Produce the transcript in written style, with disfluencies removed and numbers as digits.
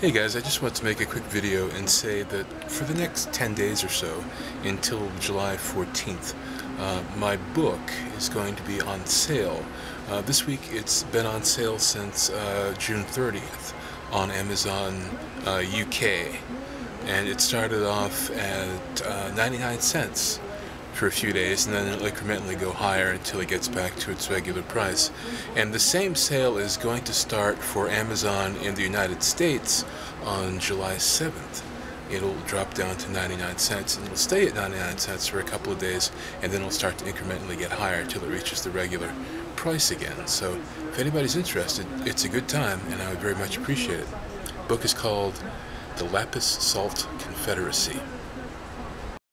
Hey guys, I just want to make a quick video and say that for the next 10 days or so, until July 14th, my book is going to be on sale. This week it's been on sale since June 30th on Amazon UK, and it started off at 99 cents for a few days, and then it'll incrementally go higher until it gets back to its regular price. And the same sale is going to start for Amazon in the United States on July 7th. It'll drop down to 99 cents, and it'll stay at 99 cents for a couple of days, and then it'll start to incrementally get higher until it reaches the regular price again. So if anybody's interested, it's a good time, and I would very much appreciate it. The book is called The Lapis Salt Confederacy.